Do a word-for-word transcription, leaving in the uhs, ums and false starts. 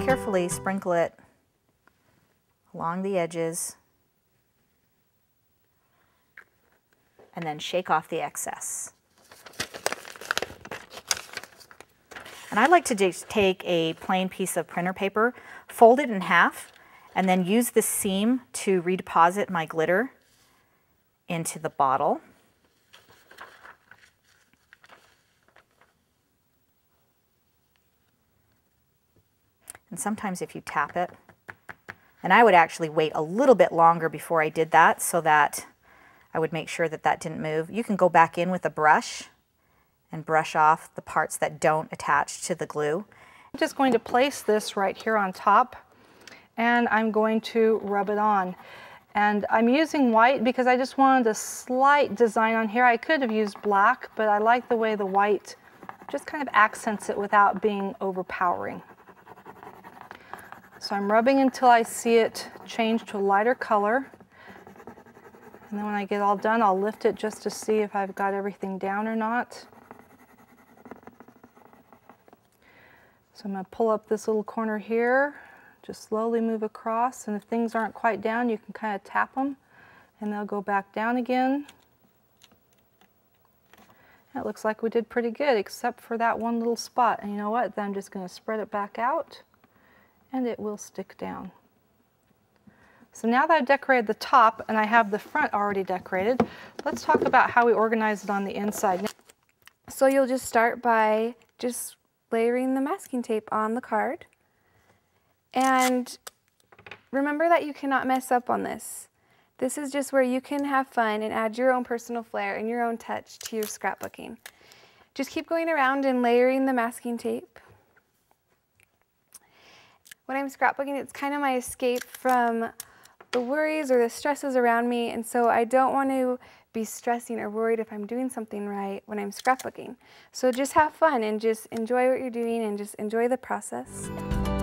carefully sprinkle it along the edges and then shake off the excess. And I like to just take a plain piece of printer paper, fold it in half, and then use the seam to redeposit my glitter into the bottle. And sometimes if you tap it, and I would actually wait a little bit longer before I did that so that I would make sure that that didn't move. You can go back in with a brush and brush off the parts that don't attach to the glue. I'm just going to place this right here on top, and I'm going to rub it on. And I'm using white because I just wanted a slight design on here. I could have used black, but I like the way the white just kind of accents it without being overpowering. So I'm rubbing until I see it change to a lighter color. And then when I get all done, I'll lift it just to see if I've got everything down or not. So I'm going to pull up this little corner here, just slowly move across, and if things aren't quite down, you can kind of tap them, and they'll go back down again. It looks like we did pretty good, except for that one little spot. And you know what? Then I'm just going to spread it back out, and it will stick down. So now that I've decorated the top, and I have the front already decorated, let's talk about how we organize it on the inside. So you'll just start by just layering the masking tape on the card. And remember that you cannot mess up on this. This is just where you can have fun and add your own personal flair and your own touch to your scrapbooking. Just keep going around and layering the masking tape. When I'm scrapbooking, it's kind of my escape from the worries or the stresses around me, and so I don't want to be stressing or worried if I'm doing something right when I'm scrapbooking. So just have fun and just enjoy what you're doing and just enjoy the process.